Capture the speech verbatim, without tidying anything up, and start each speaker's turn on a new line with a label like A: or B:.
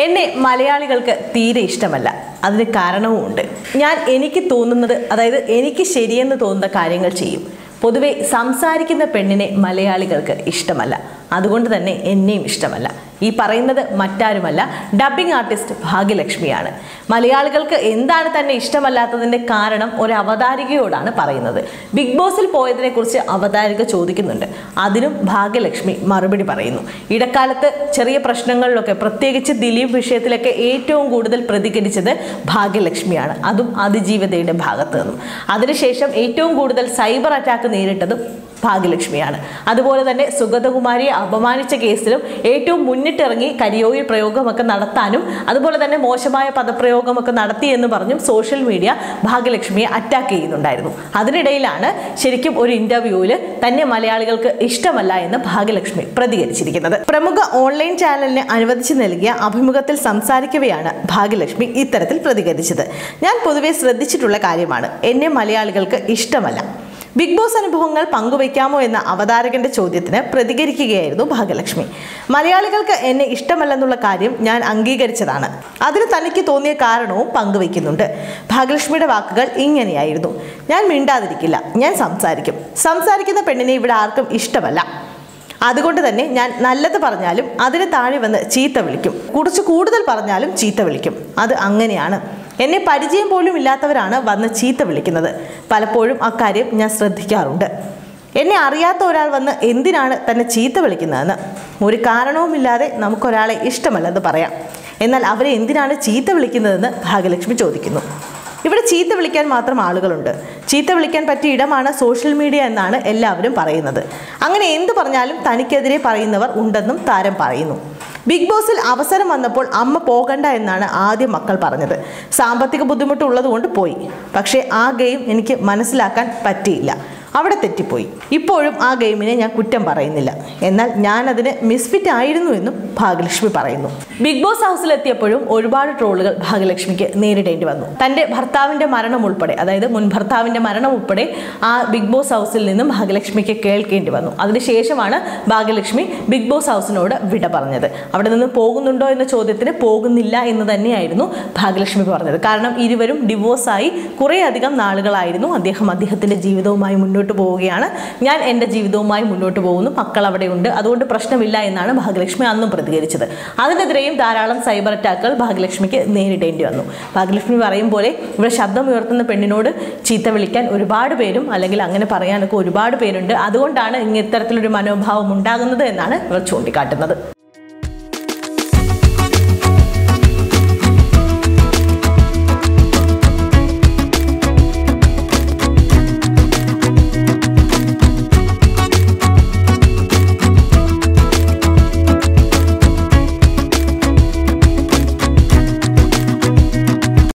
A: എന്നെ മലയാളികൾക്ക് തീരെ ഇഷ്ടമല്ല. അതിന് കാരണവുമുണ്ട്. ഞാൻ എനിക്ക് തോന്നുന്നത്, അതായത് എനിക്ക് ശരിയെന്ന് തോന്നുന്ന കാര്യങ്ങൾ ചെയ്യും. പൊതുവെ സംസാരിക്കുന്ന പെണ്ണിനെ മലയാളികൾക്ക് ഇഷ്ടമല്ല. അതുകൊണ്ട് തന്നെ എന്നെയും ഇഷ്ടമല്ല. ഈ പറയുന്നത് മറ്റാരുമല്ല, ഡബ്ബിംഗ് ആർട്ടിസ്റ്റ് ഭാഗ്യലക്ഷ്മിയാണ്. മലയാളികൾക്ക് എന്താണ് തന്നെ ഇഷ്ടമല്ലാത്തതിൻ്റെ കാരണം ഒരു അവതാരികയോടാണ് പറയുന്നത്. ബിഗ് ബോസിൽ പോയതിനെ കുറിച്ച് അവതാരിക ചോദിക്കുന്നുണ്ട്. അതിനും ഭാഗ്യലക്ഷ്മി മറുപടി പറയുന്നു. ഇടക്കാലത്ത് ചെറിയ പ്രശ്നങ്ങളിലൊക്കെ, പ്രത്യേകിച്ച് ദിലീപ് വിഷയത്തിലൊക്കെ ഏറ്റവും കൂടുതൽ പ്രതികരിച്ചത് ഭാഗ്യലക്ഷ്മിയാണ്. അതും അതിജീവതയുടെ ഭാഗത്ത് നിന്നും. അതിനുശേഷം ഏറ്റവും കൂടുതൽ സൈബർ അറ്റാക്ക് നേരിട്ടതും ഭാഗ്യലക്ഷ്മിയാണ്. അതുപോലെ തന്നെ സുഗതകുമാരിയെ അപമാനിച്ച കേസിലും ഏറ്റവും മുന്നിട്ടിറങ്ങി കരിയോയിൽ പ്രയോഗമൊക്കെ നടത്താനും അതുപോലെ തന്നെ മോശമായ പദപ്രയോഗമൊക്കെ നടത്തി എന്ന് പറഞ്ഞും സോഷ്യൽ മീഡിയ ഭാഗ്യലക്ഷ്മിയെ അറ്റാക്ക് ചെയ്യുന്നുണ്ടായിരുന്നു. അതിനിടയിലാണ് ശരിക്കും ഒരു ഇന്റർവ്യൂവിൽ തന്നെ മലയാളികൾക്ക് ഇഷ്ടമല്ല എന്ന് ഭാഗ്യലക്ഷ്മി പ്രതികരിച്ചിരിക്കുന്നത്. പ്രമുഖ ഓൺലൈൻ ചാനലിന് അനുവദിച്ചു നൽകിയ അഭിമുഖത്തിൽ സംസാരിക്കവെയാണ് ഭാഗ്യലക്ഷ്മി ഇത്തരത്തിൽ പ്രതികരിച്ചത്. ഞാൻ പൊതുവെ ശ്രദ്ധിച്ചിട്ടുള്ള കാര്യമാണ്, എന്നെ മലയാളികൾക്ക് ഇഷ്ടമല്ല. ബിഗ് ബോസ് അനുഭവങ്ങൾ പങ്കുവയ്ക്കാമോ എന്ന അവതാരകന്റെ ചോദ്യത്തിന് പ്രതികരിക്കുകയായിരുന്നു ഭാഗ്യലക്ഷ്മി. മലയാളികൾക്ക് എന്നെ ഇഷ്ടമല്ലെന്നുള്ള കാര്യം ഞാൻ അംഗീകരിച്ചതാണ്. അതിന് തനിക്ക് തോന്നിയ കാരണവും പങ്കുവയ്ക്കുന്നുണ്ട്. ഭാഗ്യലക്ഷ്മിയുടെ വാക്കുകൾ ഇങ്ങനെയായിരുന്നു: ഞാൻ മിണ്ടാതിരിക്കില്ല, ഞാൻ സംസാരിക്കും. സംസാരിക്കുന്ന പെണ്ണിനെ ഇവിടെ ആർക്കും ഇഷ്ടമല്ല. അതുകൊണ്ട് തന്നെ ഞാൻ നല്ലത് പറഞ്ഞാലും അതിന് താഴെ വന്ന് ചീത്ത വിളിക്കും. കുറച്ച് കൂടുതൽ പറഞ്ഞാലും ചീത്ത വിളിക്കും. അത് അങ്ങനെയാണ്. എന്നെ പരിചയം പോലും ഇല്ലാത്തവരാണ് വന്ന് ചീത്ത വിളിക്കുന്നത്. പലപ്പോഴും അക്കാര്യം ഞാൻ ശ്രദ്ധിക്കാറുണ്ട്. എന്നെ അറിയാത്ത ഒരാൾ വന്ന് എന്തിനാണ് തന്നെ ചീത്ത വിളിക്കുന്നതെന്ന് ഒരു കാരണവുമില്ലാതെ നമുക്കൊരാളെ ഇഷ്ടമല്ലെന്ന് പറയാം. എന്നാൽ അവരെ എന്തിനാണ് ചീത്ത വിളിക്കുന്നതെന്ന് ഭാഗ്യലക്ഷ്മി ചോദിക്കുന്നു. ഇവിടെ ചീത്ത വിളിക്കാൻ മാത്രം ആളുകളുണ്ട്. ചീത്ത വിളിക്കാൻ പറ്റിയ ഇടമാണ് സോഷ്യൽ മീഡിയ എന്നാണ് എല്ലാവരും പറയുന്നത്. അങ്ങനെ എന്ത് പറഞ്ഞാലും തനിക്കെതിരെ പറയുന്നവർ ഉണ്ടെന്നും താരം പറയുന്നു. ബിഗ് ബോസിൽ അവസരം വന്നപ്പോൾ അമ്മ പോകണ്ട എന്നാണ് ആദ്യം മക്കൾ പറഞ്ഞത്. സാമ്പത്തിക ബുദ്ധിമുട്ടുള്ളത് കൊണ്ട് പോയി. പക്ഷേ ആ ഗെയിം എനിക്ക് മനസ്സിലാക്കാൻ പറ്റിയില്ല. അവിടെ തെറ്റിപ്പോയി. ഇപ്പോഴും ആ ഗെയിമിനെ ഞാൻ കുറ്റം പറയുന്നില്ല. എന്നാൽ ഞാൻ അതിന് മിസ്ഫിറ്റ് ആയിരുന്നു എന്നും ഭാഗ്യലക്ഷ്മി പറയുന്നു. ബിഗ് ബോസ് ഹൗസിലെത്തിയപ്പോഴും ഒരുപാട് ട്രോളുകൾ ഭാഗ്യലക്ഷ്മിക്ക് നേരിടേണ്ടി വന്നു. തൻ്റെ ഭർത്താവിൻ്റെ മരണം ഉൾപ്പെടെ, അതായത് മുൻ ഭർത്താവിൻ്റെ മരണം ഉൾപ്പെടെ ആ ബിഗ് ബോസ് ഹൗസിൽ നിന്നും ഭാഗ്യലക്ഷ്മിക്ക് കേൾക്കേണ്ടി വന്നു. അതിനുശേഷമാണ് ഭാഗ്യലക്ഷ്മി ബിഗ് ബോസ് ഹൗസിനോട് വിട പറഞ്ഞത്. അവിടെ നിന്ന് പോകുന്നുണ്ടോ എന്ന ചോദ്യത്തിന് പോകുന്നില്ല എന്ന് തന്നെയായിരുന്നു ഭാഗ്യലക്ഷ്മി പറഞ്ഞത്. കാരണം ഇരുവരും ഡിവോഴ്സായി കുറേയധികം നാളുകളായിരുന്നു. അദ്ദേഹം അദ്ദേഹത്തിൻ്റെ ജീവിതവുമായി മുന്നോട്ട് പോവുകയാണ്. ഞാൻ എൻ്റെ ജീവിതവുമായി മുന്നോട്ട് പോകുന്നു, മക്കൾ അവിടെയുണ്ട്, അതുകൊണ്ട് പ്രശ്നമില്ല എന്നാണ് ഭാഗ്യലക്ഷ്മി അന്നും പ്രതികരിച്ചത്. അതിനെതിരെയും ധാരാളം സൈബർ അറ്റാക്കുകൾ ഭാഗ്യലക്ഷ്മിക്ക് നേരിടേണ്ടി വന്നു. ഭാഗ്യലക്ഷ്മി പറയും പോലെ ഇവിടെ ശബ്ദം ഉയർത്തുന്ന പെണ്ണിനോട് ചീത്ത വിളിക്കാൻ ഒരുപാട് പേരും, അല്ലെങ്കിൽ അങ്ങനെ പറയാനൊക്കെ ഒരുപാട് പേരുണ്ട്. അതുകൊണ്ടാണ് ഇത്തരത്തിലൊരു മനോഭാവം ഉണ്ടാകുന്നത് എന്നാണ് ഇവർ ചൂണ്ടിക്കാട്ടുന്നത്.